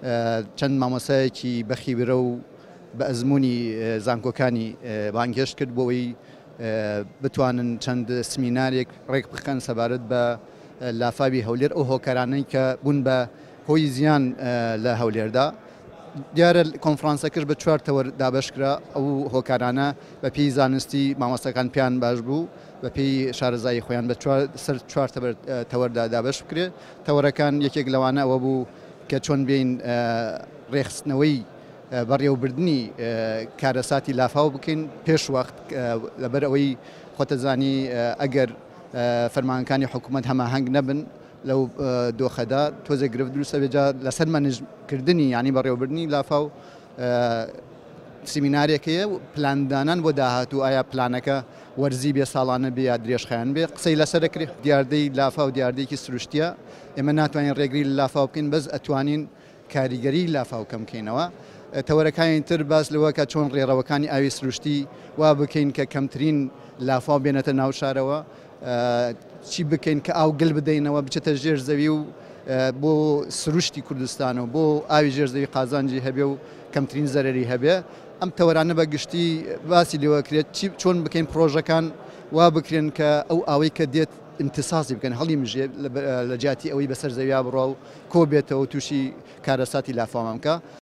چەند مامۆسایەکی بەخیبرە و بە ئەزمموی زانکۆکانی بانگهێشت کرد بۆەوەی بتوانن چەند سمینارێک ڕێک بخەن سەبارەت بە لافاوی هەولێر ئەو هۆکارانەی کە بوون بە هۆی زیان لە هەولێردا. دیارە کۆنفرانسەکەش بە 4 تەوەر دابەشکرا. ئەو هۆکارانە بە پێی زانستی مامۆستەکان پیان باش بوو، بە پێی شارەزایی خۆیان بە سەر 4 تەوەردا دابەش بکرێت. تەوەرەکان یەکێک لەوانە ئەوە بوو کە چۆن بین ڕێخستنەوەی بەڕێوەبردننی کارەساتی لافاو بکەین پێش وەخت لەبەر ئەوەی خۆتەزانی ئەگەر فەرمانەکانی حکوومەت هەماهەنگ نەبن لەو دۆخەدا تۆزێک گرفت دروستە بێجا لەسەر مەنیژکردنی ینی بەڕێوەبردننی لافاو سیمینارێکەیە پلاندانان بۆ داهاتوو ئایا پلانەکە وەرزی بێ ساڵانە بێ یا درێژخایان بێ قسەی لەسەرەکری دیاردەی لافاو دیاردەیەکی سروشتیە. ئێمە ناتوانین ڕێگری لە لافاو بکەین بەس ئەتوانین کاریگەری لافاو کەم بکەینەوە. تەوەرەکانی تر باس لەوە کە چۆن ڕێڕەوەکانی ئاوی سروشتی وا بکەین کە کەمترین لافاو بێنێتە ناو شارەوە، چی بکەین کە ئاو گل بدەینەوە بچێتە ژێر زەوی و بۆ سروشتی کوردستانەوە بۆ ئاوی ژێرزەوی قازانجی هەبێ و کەمترین زەرری هەبێ. ئەم تەوەرانە بە گشتی باسی لێوەکرێت چۆن بکەین پرۆژەکان وا بکرێن کە ئەو ئاوەی کە دێت امتساسی بکەن هەڵی مژێ لە جیاتی ئەوەی بەسەر زەویا بڕۆ و کۆ بێتەوە تووشی کارەساتی لافاوان بکە.